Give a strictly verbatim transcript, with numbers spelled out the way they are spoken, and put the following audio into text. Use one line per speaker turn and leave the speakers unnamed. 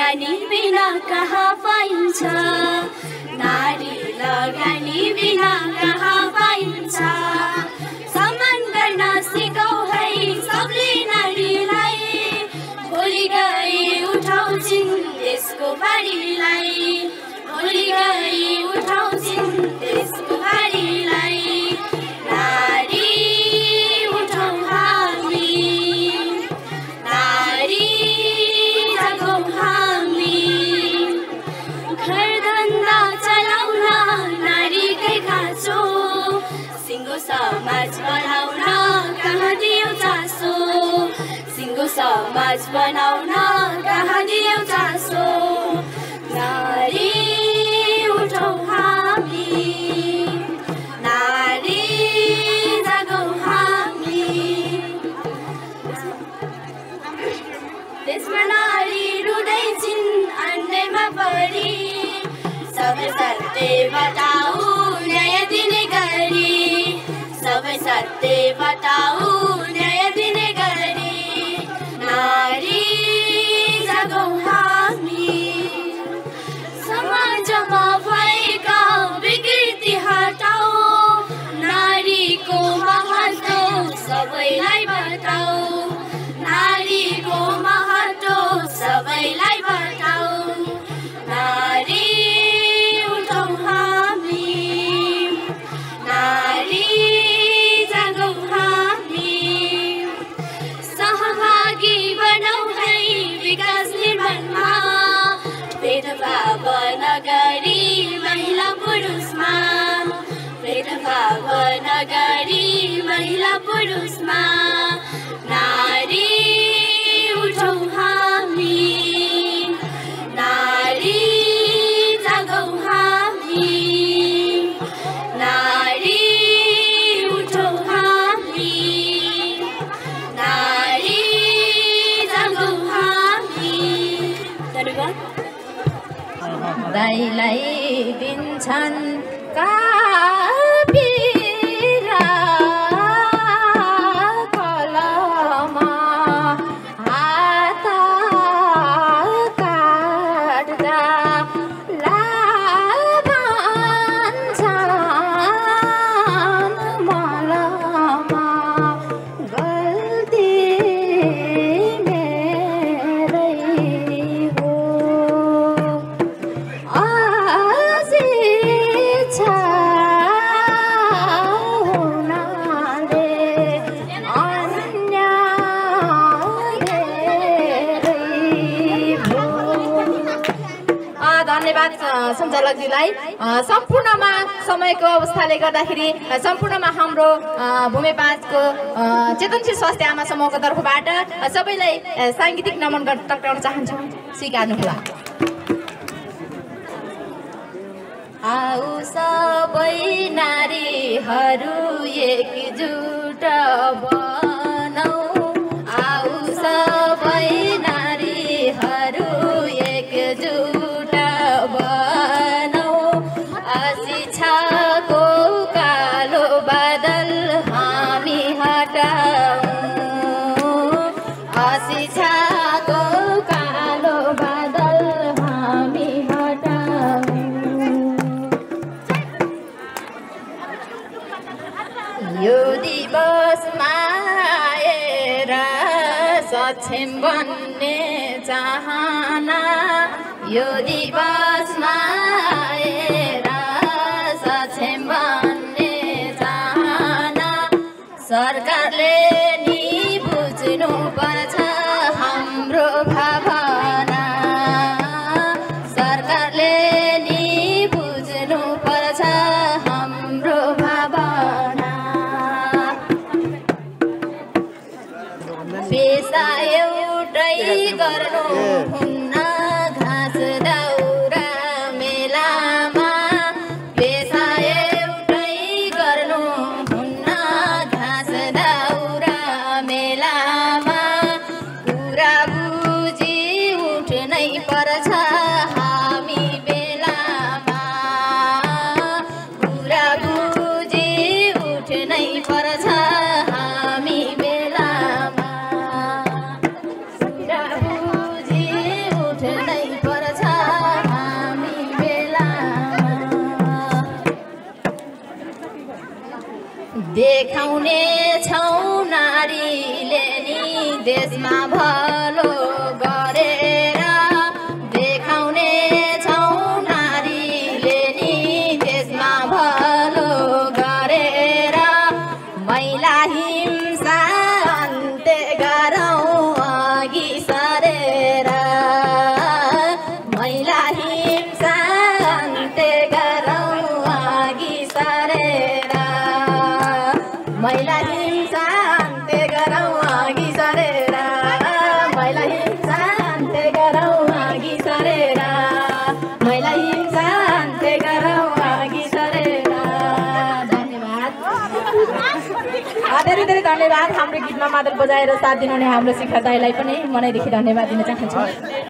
लगानी बिना कहाँ पाइन्छ नारी लगानी बिना कहाँ पाइन्छ सम्मान गर्न सिकाऊ है सबले नारीलाई भोलि गई उठाउँछिन् देशको भारीलाई भोलि गई उठाउँछिन् देशको भारीलाई नारी उठाउँ हामी नारी जागौँ हामी घरधन्दा चलाउन नारीकै खाँचो सिङ्गो समाज बनाउन कहाँ दियो चासो सिङ्गो समाज बनाउन कहाँ दियो चासो नारी उठौँ हामी नारी जागौँ हामी देशमा नारी रुँदै छिन् अन्यायमा परी सबै सत्य बताऊ न्याय दिने गरी सबै सत्य बताऊ न्याय दिने गरी नारी जागौँ हामी समाजमा भएका विकृति हटाऊ नारीको महत्त्व सबैलाई बताऊ नारीको महत्त्व सबैलाई बताऊ नारी उठौँ हामी नारी जागौँ हामी सहभागी बनाऊ है विकास निर्माणमा भेदभाव नगरी महिला पुरुषमा भेदभाव नगरी महिला पुरुषमा नारी उठौँ हामी नारी जागौँ हामी नारी उठौँ हामी नारी जागौँ हामी धन्यवाद
दाइलाई दिन्छन् कापिरा कलमा हात काट्दा लाभन्छन् मलमा गल्ती मेरै हो आशिक्षा हुनाले अन्याय धेरै भयो। धन्यवाद सञ्चालकजीलाई। सम्पूर्णमा समयको अवस्थाले गर्दाखेरि सम्पूर्णमा हाम्रो भूमि पाँचको चेतनशील स्वास्थ्य आमा समूहको तर्फबाट सबैलाई साङ्गीतिक नमन टक्राउन चाहन्छौँ, स्वीकार्नुहोला। आऊ सबै नारीहरू एकजुट बनौ आऊ सबै नारीहरू एकजुट बनौ अशिक्षाको कालो बादल हामी हटाऊ अशिक्षाको कालो बादल हामी हटाऊ यो दिवसमा आएर सक्षम बन्ने चाहना यो दिवसमा आएर सक्षम बन्ने चाहना सरकारले नि बुझ्नु पर्छ हाम्रो भावना सरकारले नि बुझ्नु पर्छ हाम्रो भावना पेसा एउटै गर्नु हुन्न घाँस दाउरा मेलामा पेसा एउटै गर्नु हुन्न घाँस दाउरा मेलामा कुरा बुझी उठ्नै पर्छ हामी बेलामा कुरा बुझी उठ्नै पर्छ हामी बेलामा कुरा बुझी देखाउने छौ नारीले नि देशमा भलो गरेर देखाउने छौ नारीले नि देशमा भलो गरेर महिला हिंसा अन्त्य गरौँ अघि सरेर महिला हिंसा अन्त्य गरौँ अघि सरेर महिला हिंसा अन्त्य गरौँ अघि सरेर महिला हिंसा अन्त्य गरौँ अघि सरेर महिला हिंसा अन्त्य गरौँ अघि सरेर। धन्यवाद, धेरै धेरै धन्यवाद। हाम्रो गीतमा मादल बजाएर साथ दिनुहुने हाम्रो शिखर दाइलाई पनि मनैदेखि धन्यवाद दिन चाहन्छु।